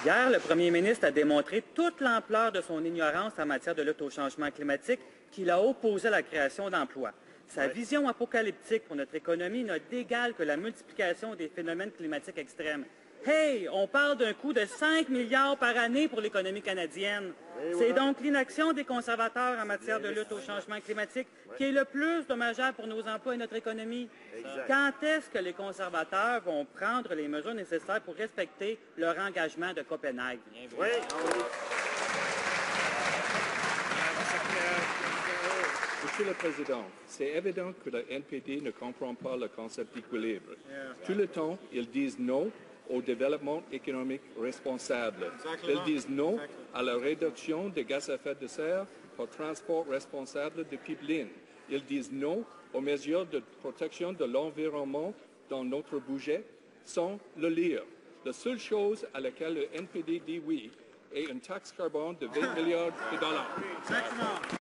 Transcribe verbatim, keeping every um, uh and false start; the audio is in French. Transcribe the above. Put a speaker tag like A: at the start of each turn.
A: Hier, le premier ministre a démontré toute l'ampleur de son ignorance en matière de lutte au changement climatique, qu'il a opposé à la création d'emplois. Sa oui. vision apocalyptique pour notre économie n'a d'égal que la multiplication des phénomènes climatiques extrêmes. Hey, on parle d'un coût de cinq milliards par année pour l'économie canadienne. C'est voilà. donc l'inaction des conservateurs en matière de lutte au changement climatique ouais. qui est le plus dommageable pour nos emplois et notre économie. Exact. Quand est-ce que les conservateurs vont prendre les mesures nécessaires pour respecter leur engagement de Copenhague? Oui.
B: Monsieur le Président, c'est évident que le N P D ne comprend pas le concept d'équilibre. Yeah. Tout le temps, ils disent non au développement économique responsable. Exactement. Ils disent non Exactement. à la réduction des gaz à effet de serre pour transport responsable de pipeline. Ils disent non aux mesures de protection de l'environnement dans notre budget sans le lire. La seule chose à laquelle le N P D dit oui est une taxe carbone de vingt milliards de dollars. Exactement.